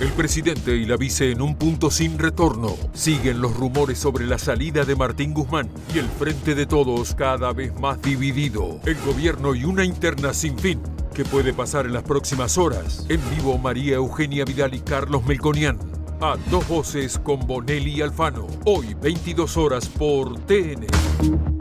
El presidente y la vice en un punto sin retorno. Siguen los rumores sobre la salida de Martín Guzmán y el Frente de Todos cada vez más dividido. El gobierno y una interna sin fin. ¿Qué puede pasar en las próximas horas? En vivo María Eugenia Vidal y Carlos Melconian. A dos voces con Bonelli y Alfano. Hoy 22 horas por TN.